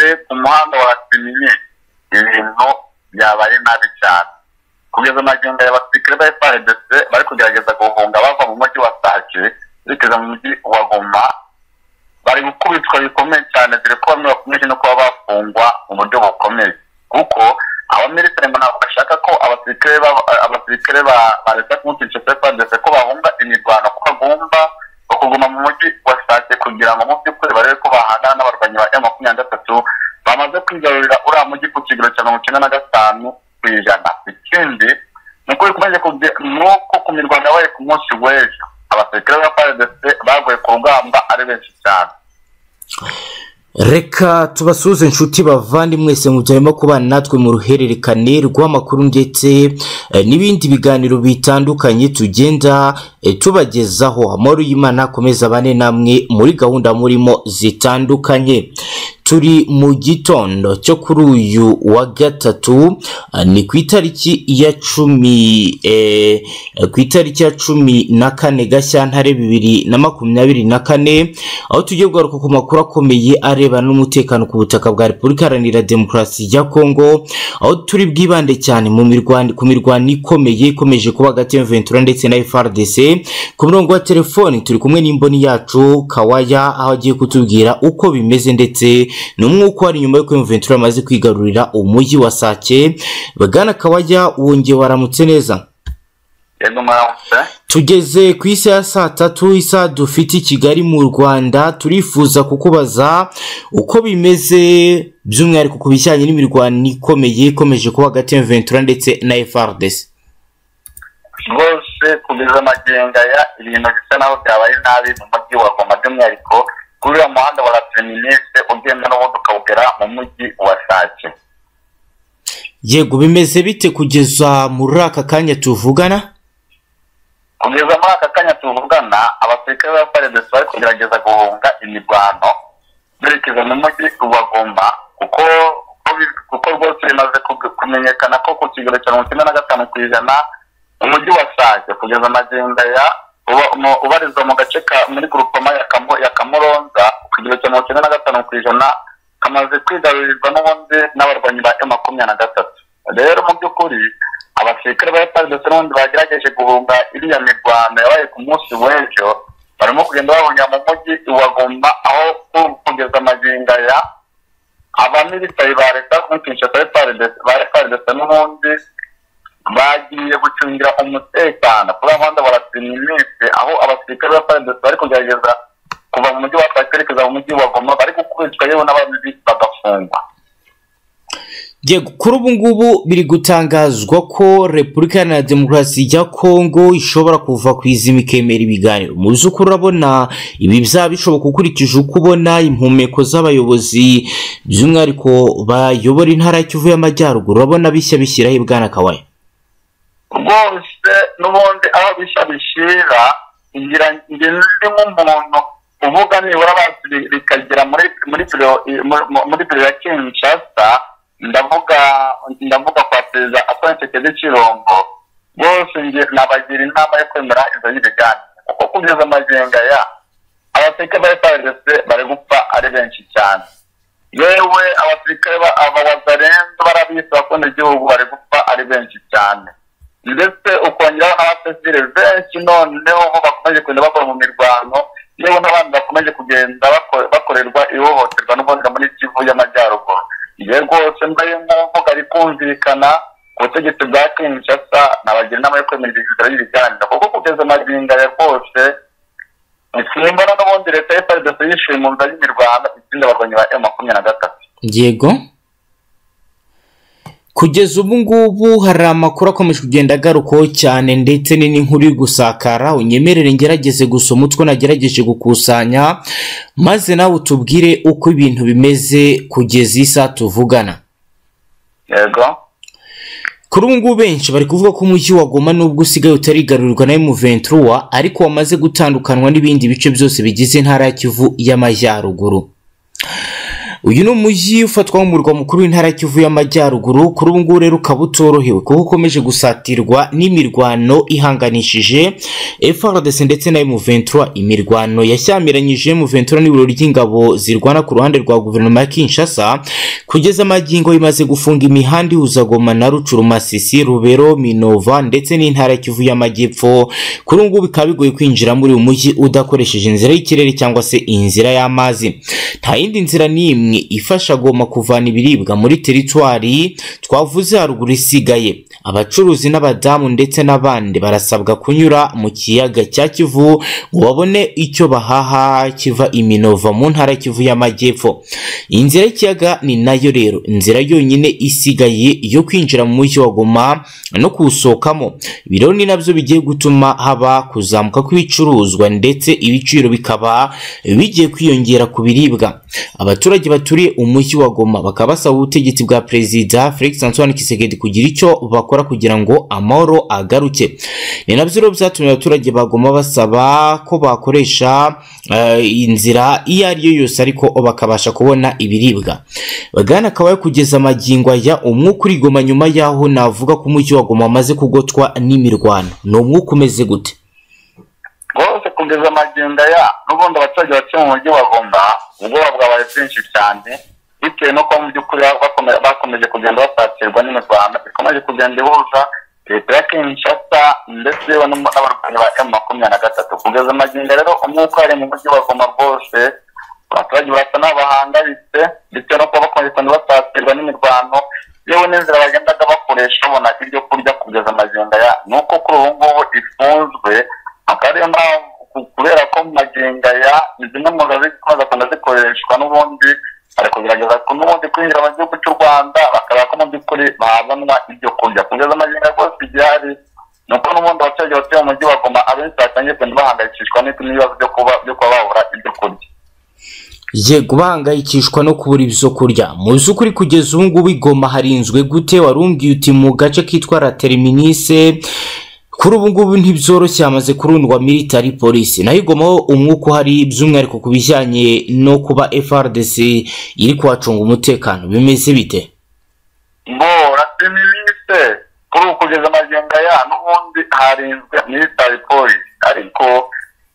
ku muhanda wa Kinini ibintu byabaye nabi cyane kugeza magingo y'abasirikare ba FARDC bari kugerageza guhunga bava mu mujyi wa Sake bikeza mu mujyi wa Goma bari gukubitwa bikomeye cyane dore ko bamwe bakomeje no kuba bafungwa mu buryo bukomeye kuko abamilisitiri ntabwo bashaka ko abasirikare ba leta y'Umukinshasa FARDC ko bahunga imirwano ko bagomba kuguma mu mujyi wa Sake kugira ngo mu by'ukuri barebe ko bahangana n'abarwanyi ba M23 bamaze kwigarurira uriya mujyi ku kigero cya 95%. Ikindi nuko bikomeje nuko ku mirwano yabaye ku munsi w'ejo abasirikare ba FARDC baguye ku rugamba ari benshi cyane. Reka tubasuze inshuti bavandi mwese mujyemo kubana natwe mu ruhererekane rw'amakuru ndetse n'ibindi biganiro bitandukanye tugenda tubagezaho. Amahoro y'Imana akomeza bane namwe muri gahunda murimo zitandukanye. Turi mu gitondo cyo kuri uyu wa gatatu ni ku itariki ya 14 Gashyantare 2024 aho tugiye kugaruka ku makuru akomeye areba n'umutekano ku butaka bwa Repubulika Iharanira Demokarasi ya Kongo, aho turi bwibande cyane ku mirwano ikomeye ikomeje kuba hagati ya M23 ndetse na FARDC. Ku murongo wa telefoni turi kumwe n'imboni yacu Kawaya aho agiye kutubwira uko bimeze ndetse n'umwuko ari nyuma yo ko M23 amaze kwigarurira umujyi wa Sake. Bagana Kawaya wongeye waramutse neza? Yego maramutse. Tugeze ku isi ya saa 3 isa dufite i Kigali mu Rwanda, turifuza kukubaza uko bimeze by'umwihariko ku bijyanye n'imirwano ikomeye ikomeje kuba hagati ya M23 ndetse na FARDC. Rwose kugeza magenga ya ibintu bisa naho byabaye nabi mu mujyi wa Goma by'umwihariko kuri uyu muhanda wa Latiniste ugenda n'ubundi ukawugera mu mujyi wa Sake. Yego, bimeze bite kugeza muri aka kanya tuvugana? Kugeza muri aka kanya tuvugana abasirikare ba FARDC bari kugerageza guhunga imirwano berekeza mu mujyi wa Goma kuko rwose bimaze kumenyekana ko ku kigero cya 95% umujyi wa Sake kugeza magenga ya ubarizwa mu gace muri groupement ya Kamuronza ku kigero cya 95% kamaze kwigarurirwa n'ubundi n'abarwanyi ba M23. Rero mu by'ukuri abasirikare ba FARDC n'ubundi bagerageje guhunga iriya mirwano yabaye ku munsi w'ejo barimo kugenda bahungira mu mujyi wa Goma aho kugeza magingo ya abamilisitiri ba leta y'Umukinshasa FARDC n'ubundi bagiye gucungira umutekano kuri abandi barasinyimite aho abasirikare ba FARDC bari kugerageza kuva mu mujyi wa Sake kugeza mu mujyi wa Goma bari gukubitwa yewe n'abandi bagafungwa. Yego, kuri ubu ngubu biri gutangazwa ko Repubulika Iharanira Demokarasi ya Kongo ishobora kuva ku izima ikemera ibiganiro. Mu by'ukuri urabona ibi byaba bishoboka ukurikije uko ubona impumeko z'abayobozi by'umwihariko bayobora intara ya Kivu y'Amajyaruguru, urabona bishya bishyiraho ibwana Kawaya? Rwose n'ubundi aho bishya bishyira ngira nk'umuntu uvuga nibura bikagera muri biro ya Kinshasa, ndavuga kwa Perezida Antoine Tshisekedi Tshilombo. Bose nabagira inama yo kwemera izo y'ibiganiro kuko kugeza magenga ya abasirikare ba FARDC bari gupfa ari benshi cyane. Yewe abasirikare Wazalendo barabise bakunda igihugu bari gupfa ari benshi cyane, ndetse ukongeraho n'abasivile benshi noneho bakomeje kugenda bakora mu mirwano, yewe n'abandi bakomeje kugenda bakorerwa ihohoterwa n'ubundi muri Kivu y'Amajyaruguru. Rwose mbaye nk'uvuga ari kumvikana ku butegetsi bwa Kinshasa nabagira inama yo kwemera ibiganiro kuko kugeza magingo ya rwose simbona n'ubundi leta ya FARDC yishuye mu nzira y'imirwano itsinda abarwanyi ba M23. Yego, kugeza ubu ngubu hari amakuru akomeje kugenda agarukaho cyane ndetse n'inkuru iri gusakara. Unyemerere ngerageze gusoma utwo nagerageje gukusanya maze nawe utubwire uko ibintu bimeze kugeza isa tuvugana. Yego, kuri ubu ngubu benshi bari kuvuga ko umujyi wa Goma nubwo usigaye utarigarurirwa na M23 ariko wamaze gutandukanwa n'ibindi bice byose bigize intara ya Kivu y'Amajyaruguru. uyu ni umujyi ufatwa nk'umurwa mukuru w'intara Kivu y'Amajyaruguru. Kuri ubu ngubu rero ukaba utorohewe kuko ukomeje gusatirwa n'imirwano ihanganishije FARDC ndetse na M23. Imirwano yashyamiranyije M23 n'ibiro ry'ingabo zirwana ku ruhande rwa guverinoma ya Kinshasa kugeza amagingo imaze gufunga imihanda ihuza Goma na Rucuru, Masisi, Rubero, Minova ndetse n'intara Kivu y'Amajyepfo. Kuri ubu ngubu bikaba bigoye kwinjira muri uyu mujyi udakoresheje inzira y'ikirere cyangwa se inzira y'amazi. Nta yindi nzira n'imwe ifasha Goma kuvana ibiribwa muri teritwari twavuze haruguru isigaye. Abacuruzi n'abadamu ndetse n'abandi barasabwa kunyura mu kiyaga cya Kivu ngo babone icyo bahaha kiva Iminova mu ntara Kivu y'Amajyepfo. Inzira y'ikiyaga ni nayo rero inzira yonyine isigaye yo kwinjira mu mujyi wa Goma no kuwusohokamo. Ibi rero ni nabyo bigiye gutuma haba kuzamuka kw'ibicuruzwa ndetse ibiciro bikaba bigiye kwiyongera ku biribwa. Abaturage baturiye umujyi wa Goma bakaba basaba ubutegetsi bwa Perezida Felix Antoine Tshisekedi kugira icyo bakora kugira ngo amahoro agaruke. Ni nabyo rero byatumye abaturage ba Goma basaba ko bakoresha inzira iyo ari yo yose ariko bakabasha kubona ibiribwa. Bagana akaba kugeza amagingo aya umwuka uri Goma nyuma yaho navuga ko umujyi wa Goma amaze kugotwa n'imirwano. Ni umwuka umeze gute? Rwose kugeza amagingo aya n'ubundi abaturage batuye mu mujyi wa Goma ubwoba bwabaye bwinshi cyane bitewe no kuba mu by'ukuri bakomeje kugenda basatirwa n'imirwano ikomeje kugenda ihuza leta ya Kinshasa ndetse n'abarwanyi ba M23. Kugeza amagingo rero umwuka ari mu mujyi wa Goma rwose abaturage barasa n'abahangayitse bitewe no kuba bakomeje kugenda basatirwa n'imirwano yewe n'inzira bagendaga bakoresha babona ibyo kurya. Kugeza amagingo aya nuko kuri ubu ngubu ifunzwe akariyo mpamvu kubera ko mu magingo aya ni zimwe mu zikunda zikoreshwa n'ubundi ari kugerageza n'ubundi kwinjira mu gihugu cy'u Rwanda bakareba ko mu by'ukuri bahabonwa ibyo kurya. Kugeza amagingo rwose igihari ni uko n'ubundi abaturage batuye mu mujyi wa Goma abenshi batangiye kugenda bahangayikishwa n'ibibazo byo kuba babura ibyo kurya. Yego, bahangayikishwa no kubura ibyo kurya. Mu by'ukuri kugeza ubu ngubu Goma harinzwe gute? Warumbwiye uti mu gace kitwa La Terminise kuri ubu ngubu ntibyoroshye, hamaze kurundwa military police. Naho Goma umwuka hari by'umwihariko ku bijyanye no kuba FARDC iri kwacunga umutekano bimeze bite? La Terminise kuri kugeza amagingo aya n'ubundi harinzwe military police, ariko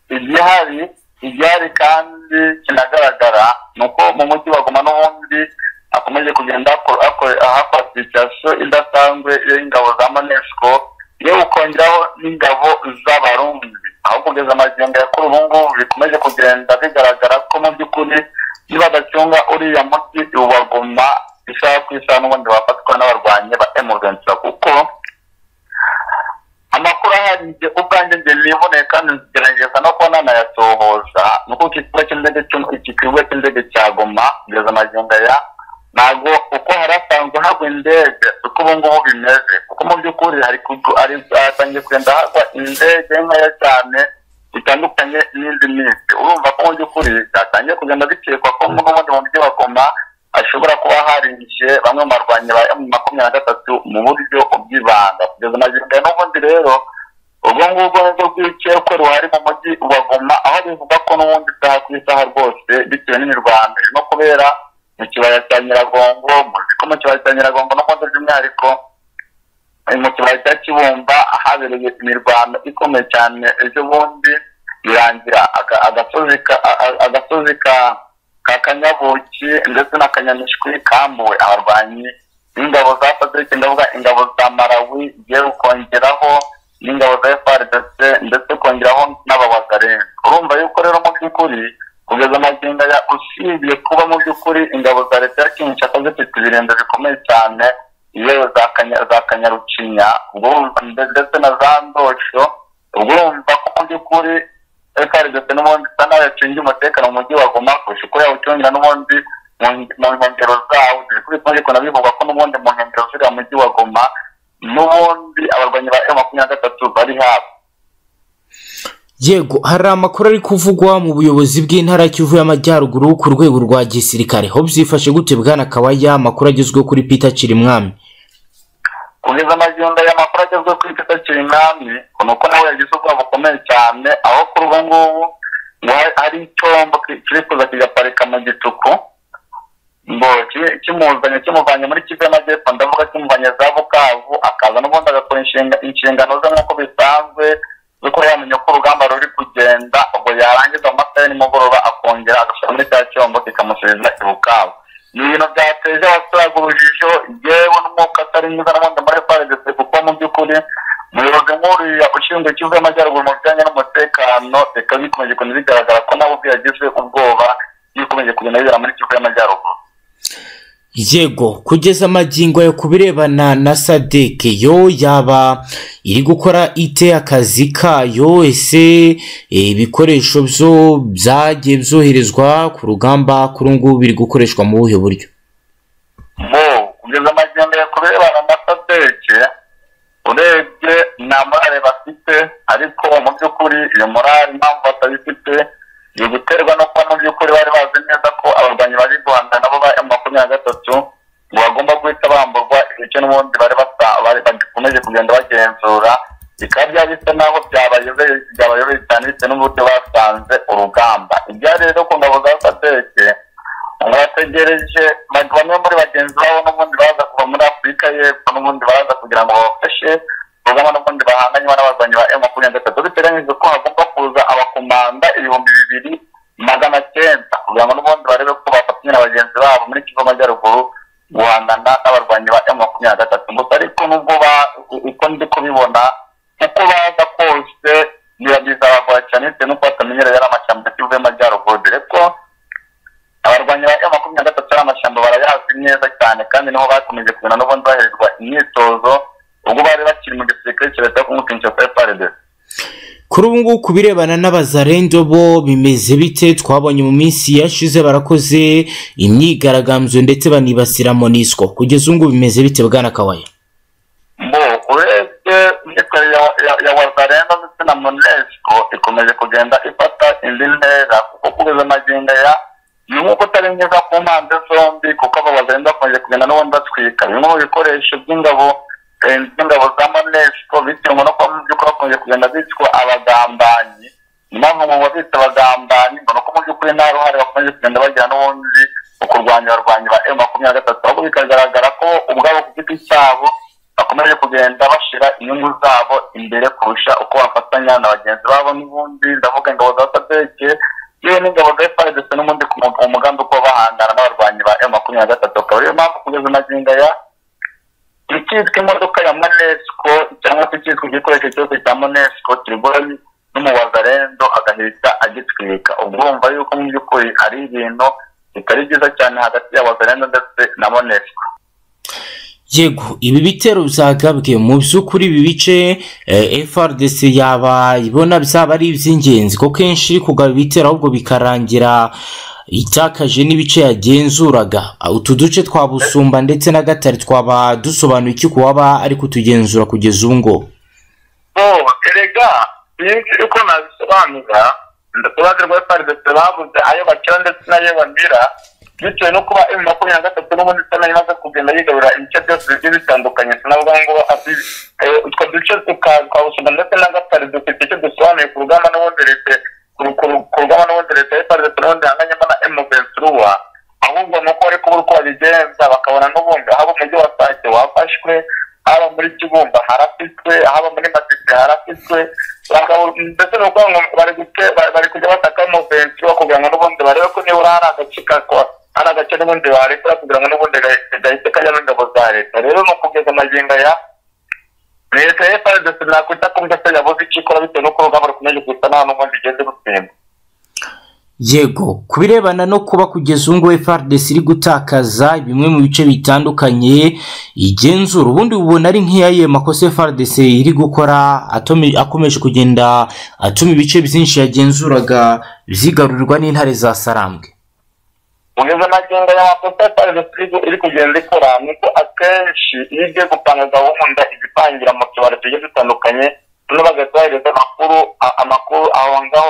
igihari kandi kinagaragara nuko mu mujyi wa Goma n'ubundi akomeje kugenda ahakora situation idasanzwe y'ingabo za MONUSCO yewe ukongeraho n'ingabo z'abarundi. Aho kugeza amagingo ya kuri ubu ngubu bikomeje kugenda bigaragara ko mu by'ukuri niba badacunga uriya mujyi wa Goma isaha ku isaha n'ubundi bafatwa n'abarwanyi ba M23. Kuko amakuru ahari njye ubwanjye niboneye kandi ngerageza no kubona nayasohoza nuko ikikigo cy'indege cya Goma kugeza amagingo aya ntabwo uko harasanzwe hagwa indege uko ubu ngubu bimeze, kuko mu by'ukuri hatangiye kugenda hagwa indege nkeya cyane bitandukanye n'indi minsi. Urumva ko mu by'ukuri byatangiye kugenda bikekwa ko n'ubundi mu mujyi wa Goma ashobora kuba harinjiye bamwe mu barwanyi ba M23 mu buryo bw'ibanga. Kugeza amagingo n'ubundi rero ubwo ngubwo nibwo bw'ikekwe ruhari mu mujyi wa Goma, aho bivuga ko n'ubundi isaha ku isaha rwose bitewe n'imirwano no kubera mu kibaya cya Nyiragongo. Muzi ko mu kibaya cya Nyiragongo n'ubundi by'umwihariko mu kibaya cya Kibumba habereye imirwano ikomeye cyane ejo bundi birangira agasozi ka Kanyabuki ndetse na Kanyamishwi kambuwe abarwanyi n'ingabo za FARDC, ndavuga ingabo za Malawi, yewe ukongeraho n'ingabo za FARDC ndetse ukongeraho n'ababazarene. Urumva yuko rero mu by'ukuri kugeza amagingo ya usibye kuba mu by'ukuri ingabo za leta ya Kinshasa zifite ibirembe bikomeye cyane yewe za Kanyarucinya ndetse na za Ndosho, urumva ko mu by'ukuri FARDC n'ubundi isa naho yacungiye umutekano mu mujyi wa Goma kurusha uko yawucungira n'ubundi mu nkengero zawo. Ariko nabivugwa ko n'ubundi mu nkengero z'uriya mujyi wa Goma n'ubundi abarwanyi ba M23 bari hafi. Yego, hari amakuru ari kuvugwa mu buyobozi bw'intara Kivu y'Amajyaruguru ku rwego rwa gisirikare. Ho byifashe gute bwana Kawaya? Amakuru agezweho kuri Peter Chirimwami. Kugeza amagingo y'amakuru agezweho kuri Peter Chirimwami nuko nawe yagize ubwoba bukomeye cyane, aho kuri ubu ngubu hari icyombo kiri kuza kigaparika mu Gituku ngo kimuvanye muri Kivu y'Amajyepfo, ndavuga kimuvanye za Bukavu, akaza n'ubundi agakora inshingano ze nk'uko bisanzwe kuko yamenye ko urugamba ruri kugenda, ubwo yarangiza mu masaha y'umugoroba akongera agashyira muri cya cyombo kikamusubiza i Bukavu. Ni ibintu byateje abaturage urujijo, yewe n'umwuka atari mwiza n'ubundi muri FARDC, kuko mu by'ukuri umuyobozi nk'uriya ushinzwe Kivu y'Amajyaruguru mu bijyanye n'umutekano, reka bikomeje kugenda bigaragara ko nawe ubwe yagize ubwoba bikomeje kugenda bibera muri Kivu y'Amajyaruguru. Yego, kugeza amagingo yo kubirebana na SADC yo yaba iri gukora ite akazi kayo? Ese ibikoresho byo byagiye byoherezwa ku rugamba kuri ngubu biri gukoreshwa mu buhe buryo? Kugeza amagingo yo kubirebana na SADC, urebye nta morale bafite, ariko mu by'ukuri iyo morale impamvu batabifite ni guterwa no kuba mu by'ukuri bari bazi neza ko abarwanyi bari guhangana nabo ba M23 ngo bagomba guhita bamburwa ibice n'ubundi bari bakomeje kugenda bagenzura, bikaba byabise naho byabayobeye cyane bitewe n'uburyo basanze urugamba. Ibya rero ku ngabo za SADC bategereje bamwe muri bagenzi babo n'ubundi baza kuva muri Afurika y'Epfo, n'ubundi baza kugira ngo babafashe urugamba n'ubundi bahanganye n'abarwanyi ba M23. Biteganyijwe ko hagomba kuza abakomanda 2,900 kugira ngo n'ubundi barebe ko bafatanya na bagenzi babo muri Kivu y'Amajyaruguru guhangana n'abarwanyi ba M23. Gusa ariko nubwo uko ndi kubibona uko baza kose bizabagora cyane bitewe n'uko batamenyereye ari amashyamba ya Kivu y'Amajyaruguru, dore ko abarwanyi ba M23 ari amashyamba barayazi neza cyane, kandi niho bakomeje kugenda n'ubundi baherezwa imyitozo ubwo bari bakiri mu gisirikare cya leta yo kumukinisha kwa FARDC. Kuri ubu ngubu kubirebana n'abazarendo bo bimeze bite? Twabonye mu minsi yashize barakoze imyigaragambyo ndetse banibasira MONUSCO, kugeza ubu bimeze bite bwana Kawaya? Urebye imyigaragambyo ya wazarendo ndetse na MONUSCO ikomeje kugenda ifata indi ntera, kuko kugeza amagingo ya ni nk'uko utari mwiza ku mpande zombi, kuko abo wazarendo bakomeje kugenda n'ubundi batwika bimwe mu bikoresho by'ingabo za MONUSCO, bitewe no kuba mu by'ukuri bakomeje kugenda bitwa abagambanyi. Impamvu mu babita abagambanyi ngo nuko mu by'ukuri nta ruhare bakomeje kugenda bagira n'ubundi mu kurwanya abarwanyi ba M23, ahubwo bikagaragara ko ubwabo ku giti cyabo bakomeje kugenda bashira inyungu zabo imbere kurusha uko bafatanya na bagenzi babo. N'ubundi ndavuga ingabo za SADC yewe n'ingabo za FARDC n'ubundi ku mugambi uko bahangana n'abarwanyi ba M23. Akaba ariyo mpamvu kugeza amagingo ya ikitwa imodoka ya MONUSCO cyangwa se ikitwa igikoresho cyose cya MONUSCO kirigora n'umuwazarendo agahita agitwika. Ubwo urumva yuko mu by'ukuri ari ibintu bitari byiza cyane hagati y'abazarendo ndetse na MONUSCO. Yego, ibi bitero byagabwe mu by'ukuri ibi bice FARDC yaba ibona byaba ari iby'ingenzi, ko kenshi kugaba ibitero ahubwo bikarangira itakaje n'ibice yagenzuraga. Utu duce twa Busumba ndetse na Gatare twaba dusobanuye iki kuwaba ari kutugenzura kugeza ubu ngo? Erega uko nabisobanura, ndatubaze rwa FARDC babuze ayo bakira ndetse n'ayo bamira, bitewe no kuba M23 n'ubundi sana imaze kugenda yigarura ibice byose bigiye bitandukanye. Sinavuga ngo utwo duce twa Busumba ndetse na Gatare dufite icyo dusobanuye ku rugamba n'ubundi leta ya FARDC n'ubundi hanganyemo na M23, ahubwo nuko bari kubura uko babigenza, bakabona n'ubundi haba umujyi wa Sake wafashwe, haba muri Kibumba harafitwe, haba muri Masisi harafitwe, ndetse nuko bari kujya bataka M23 kugira ngo n'ubundi barebe ko nibura hari agace n'ubundi barekura kugira ngo n'ubundi gahite kajyamo ingabo za leta. Rero ni ukugeza amagingo ya leta ya FARDC nakwita ko mbese yabuze icyo ikora bitewe n'uko urugamba rukomeje gusa nta n'ubundi igeze rutsinda. Yego, kubirebana no kuba kugeza ubu ngubu FARDC iri gutakaza bimwe mu bice bitandukanye igenzura, ubundi ubona ari nk'iyaye makosa FARDC iri gukora akomeje kugenda atuma ibice byinshi yagenzuraga byigarurirwa n'intare za Sarambwe? Kugeza amagingo y'amakosa FARDC iri kugenda ikora nuko akenshi iyo igiye gupanga gahunda izipangira mu tubari tugiye dutandukanye, no bagatohereza amakuru aho ngaho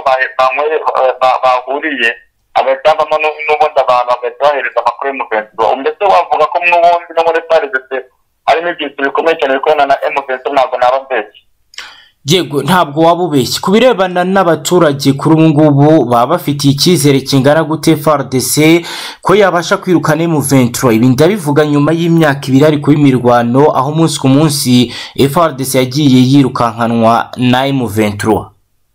bahuriye, agatavamo n'ubundi abantu bagatohereza amakuru y'umugenzi. Mbese wavuga ko n'ubundi no muri FARDC harimo ibyiciro bikomeye cyane bikorana na M23, ntabwo naba mbese. yego ntabwo wabubeshye ku birebana n'abaturage kuri ubu ngubu baba bafitiye icyizere kingana gute FARDC ko yabasha kwirukana M23 ibi ndabivuga nyuma y'imyaka 2 ari kuba imirwano aho umunsi ku munsi FARDC yagiye yirukankanwa na M23.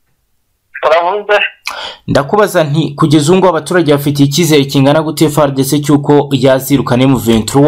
Ndakubaza nti kugeza ubu abaturage bafitiye icyizere kingana gute FARDC cyuko yazirukana M23?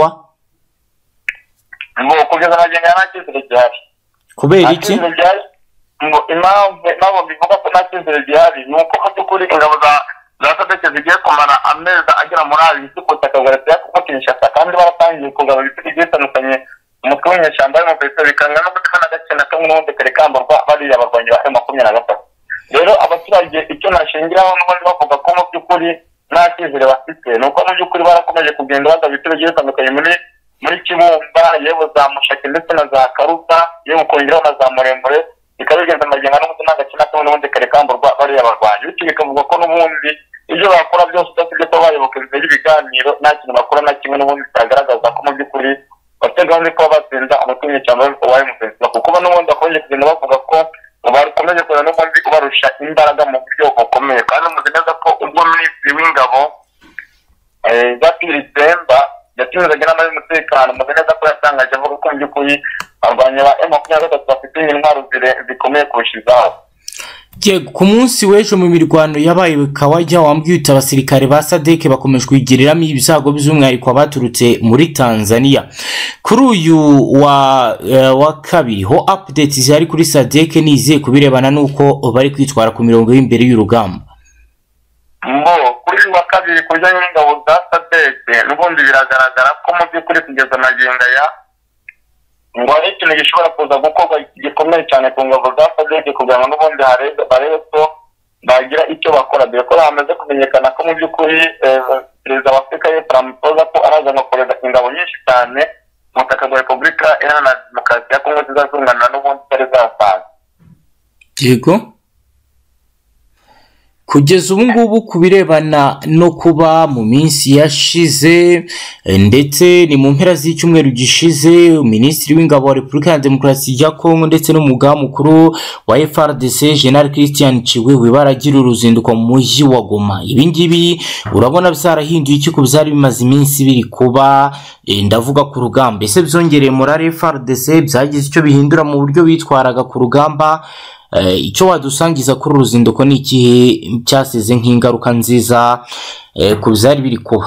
Ngo kugeza amagenge y'akizere gihari. Kubera iki? Impamvu bivuga ko nta cyizere gihari ni uko mu by'ukuri ingabo za SADC zigiye kumara amezi agera muri abiri zikota Kagwaretse kubakinisha kandi baratangiye kugaba ibiti bigiye bitandukanye umutwe w'inyeshyamba y'Amapesa bikanga no gutana gace na kamwe n'ubundi Karekambarwa bariya barwanyi ba M23. Rero abaturage icyo nashingiraho n'abandi bavuga ko mu by'ukuri nta cyizere bafite ni uko mu by'ukuri barakomeje kugenda bagaba ibiti bigiye bitandukanye muri Kibumba yewe za Mushaki ndetse na za Karuta yewe kongeraho na za Muremure bikabigenda amagenda n'ubundi n'agakina kamwe n'ubundi Karekambarwa bariya barwanyi bityo bikavuga ko n'ubundi ibyo bakora byose udasibye ko bayoboka ibiganiro nta kintu bakora na kimwe n'ubundi cyagaragaza ko mu by'ukuri bateganya ko batsinda umutwe w'inyeshyamba wa M23 kuko n'ubundi bakomeje kugenda bavuga ko bakomeje kubona n'ubundi ubarusha imbaraga mu buryo bukomeye kandi muzi neza ko ubwo minisitiri w'ingabo Gatiri Demba yatinzaga inama y'umutekano muzi neza ko yatangaje avuga ko mu by'ukuri abarwanyi ba M23 bafite intwaro zikomeye kurushizaho. Ku munsi w'ejo mu mirwano yabaye Kawajya wambwiye uti abasirikare ba SADC bakomeje kwigiriramo ibyago by'umwihariko abaturutse muri Tanzania. Kuri uyu wa kabiri ho update zari kuri SADC nize kubirebana nuko bari kwitwara ku mirongo y'imbere y'urugamba. Kuri wa kabiri kujyanye n'ingabo za SADC n'ubundi biragaragara ko mu by'ukuri kugeza amagingo ya ngo ari ikintu gishobora kuza gukorwa gikomeye cyane ku ngabo za SADC kugira ngo n'ubundi barebe ko bagira icyo bakora dore ko hamaze kumenyekana ko mu by'ukuri perezida wa Afurika y'Epfo Ramaphosa ko arazana kohereza ingabo nyinshi cyane mu butaka bwa Repubulika Iharanira Demokarasi ya Kongo zizazunganira n'ubundi zari zasanzwe. Yego kugeza ubu ngubu kubirebana no kuba mu minsi yashize ndetse ni mu mpera z'icyumweru gishize Minisitiri w'Ingabo wa Repubulika ya Demokarasi ya Kongo ndetse n'umugaba mukuru wa FARDC General Christian Chiwewe baragira uruzinduko mu mujyi wa Goma. Ibi ngibi urabona byarahinduye iki ku byari bimaze iminsi biri kuba ndavuga ku rugamba ese byongereye morale FARDC byagize icyo bihindura mu buryo bitwaraga ku rugamba icyo wadusangiza kuri uruzinduko ni ikihe cyasize nk'ingaruka nziza ku byari biri kuba?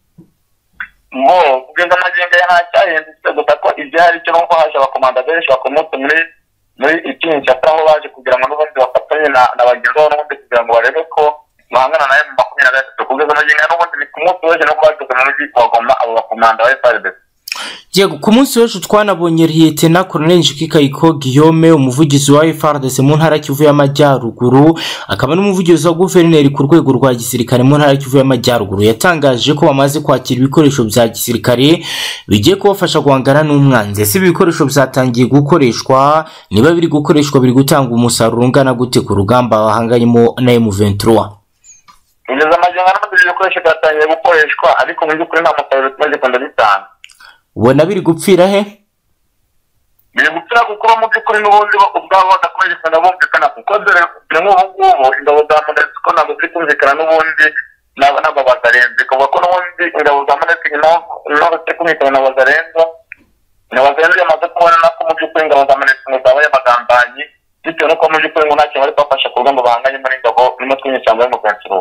Kugeza amagingo ya ntacyahindutse gusa ko ibyari cyo nuko haje abakomanda benshi bakomotse muri ikintu cyataho baje kugira ngo n'ubundi bafatanye na bagenzi babo n'ubundi kugira ngo barebe ko bahangana na M23 kugeza amagingo n'ubundi ni ku munsi w'ejo no kwageze mu mujyi wa Goma abo bakomanda ba FARDC. Yego ku munsi w'ejo twanabonye Lieutenant Colonel Njikikayiko Guillaume umuvugizi wa FARDC mu ntara Kivu y'Amajyaruguru akaba n'umuvugizi wa guverineri ku rwego rwa gisirikare mu ntara Kivu y'Amajyaruguru yatangaje ko bamaze kwakira ibikoresho bya gisirikare bigiye kubafasha guhangana n'umwanzi. Ese ibikoresho byatangiye gukoreshwa niba biri gukoreshwa biri gutanga umusaruro ungana gute ku rugamba bahanganyemo na M23? Kugeza amagingo n'ubundi ibikoresho byatangiye gukoreshwa ariko mu by'ukuri nta musaruro tumaze kwenda bitanga. Ubona biri gupfira he? Biri gupfira kuko mu by'ukuri n'ubundi ubwabo badakomeje kwenda bumvikana kuko dore nk'ubu ingabo za MONUSCO ntabwo ziri kumvikana n'ubundi n'aba bazarenze kuvuga ko n'ubundi ingabo za MONUSCO ntabwo ziri kumvikana na bazarenze yamaze kubona nako mu by'ukuri ingabo za MONUSCO zabaye amagambanyi bitewe n'uko mu by'ukuri ngo nta kintu bari kubafasha ku rugamba bahanganye muri ingabo n'umutwe w'inyeshyamba y'M23.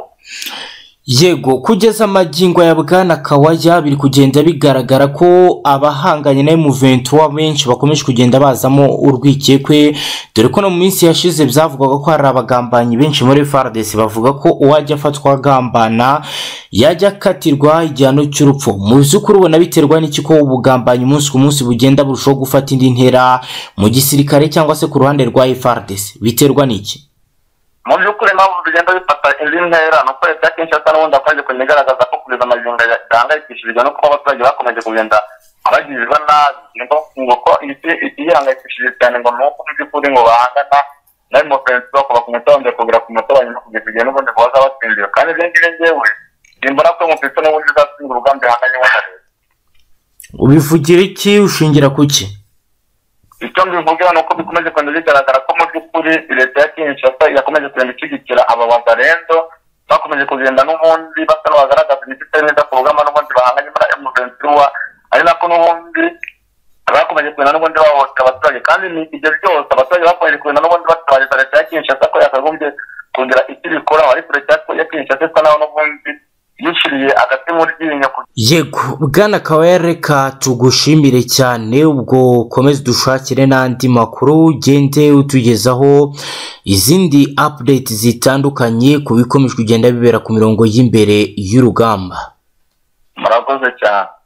Yego kugeza amagingo ya Bwana Kawajya biri kugenda bigaragara ko abahanganye na M23 benshi bakomeje kugenda bazamo urwikekwe dore ko no mu minsi yashize byavugwaga ko hari abagambanyi benshi muri FARDC bavuga ko uwajya afatwa agambana yajya katirwa igihano cy'urupfu. Mu by'ukuri ubona biterwa n'iki ko ubugambanyi umunsi ku munsi bugenda burushaho gufata indi ntera mu gisirikare cyangwa se ku ruhande rwa FARDC biterwa n'iki? Mu by'ukuri impamvu bigenda bifata indi ntera nuko leta ya Kinshasa n'ubundi akomeje kugenda igaragaza ko kugeza amagingo yahangayikishijwe no kuba abaturage bakomeje kugenda bagirwa nabi ngo igihangayikishije cyane ngo nuko mu by'ukuri ngo bahangana na M23 kuva ku mutondo kugera ku mutondo nyuma kugeza igihe n'ubundi ngo bazabatsindiwe kandi ibyo ngibyo njyewe simbona ko M23 n'ubundi izatsinda urugamba ihanganye na leta. Ubivugira iki ushingira ku ki? icyo mbivugira nuko bikomeje kugenda bigaragara ko mu by'ukuri leta ya Kinshasa yakomeje kugenda ishyigikira aba wazalendo bakomeje kugenda n'ubundi basa n'abagaragaza imiti neza ku rugamba n'ubundi bahanganye muri M23 ari nako n'ubundi bakomeje kugenda n'ubundi bahohotera abaturage kandi ni ibyo byose abaturage bakomeje kugenda n'ubundi batabariza leta ya Kinshasa ko yakagombye kugira icyo bikora ariko leta ya Kinshasa isa naho n'ubundi yishiriye agati muri ryinyo. Yego bwana Kawereka tugushimire cyane, ubwo komeze dushakire n'andi makuru ugende utugezaho izindi update zitandukanye ku bikomeje kugenda bibera ku mirongo y'imbere y'urugamba. Murakoze cyane.